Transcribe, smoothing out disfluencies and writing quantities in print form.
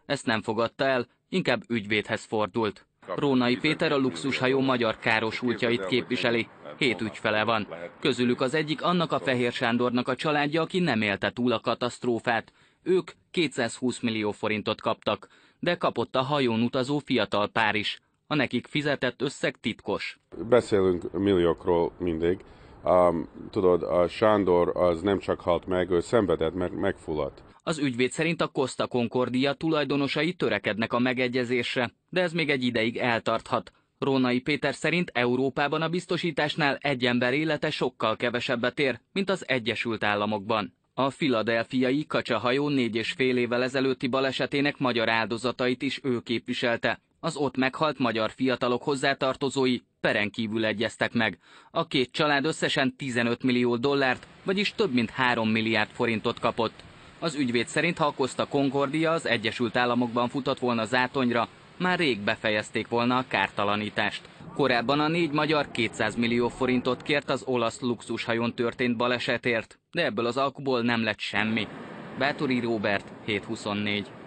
ezt nem fogadta el, inkább ügyvédhez fordult. Rónai Péter a luxushajó magyar károsultjait képviseli, 7 ügyfele van. Közülük az egyik annak a Fehér Sándornak a családja, aki nem élte túl a katasztrófát. Ők 220 millió forintot kaptak, de kapott a hajón utazó fiatal pár is. A nekik fizetett összeg titkos. Beszélünk milliókról mindig. Tudod, a Sándor az nem csak halt meg, ő szenvedett, mert megfulladt. Az ügyvéd szerint a Costa Concordia tulajdonosai törekednek a megegyezésre, de ez még egy ideig eltarthat. Rónai Péter szerint Európában a biztosításnál egy ember élete sokkal kevesebbet ér, mint az Egyesült Államokban. A philadelphiai kacsahajó 4,5 évvel ezelőtti balesetének magyar áldozatait is ő képviselte. Az ott meghalt magyar fiatalok hozzátartozói peren kívül egyeztek meg. A két család összesen 15 millió dollárt, vagyis több mint 3 milliárd forintot kapott. Az ügyvéd szerint, ha a Costa Concordia az Egyesült Államokban futott volna zátonyra, már rég befejezték volna a kártalanítást. Korábban a 4 magyar 200 millió forintot kért az olasz luxushajón történt balesetért, de ebből az alkuból nem lett semmi. Báthori Róbert, 724.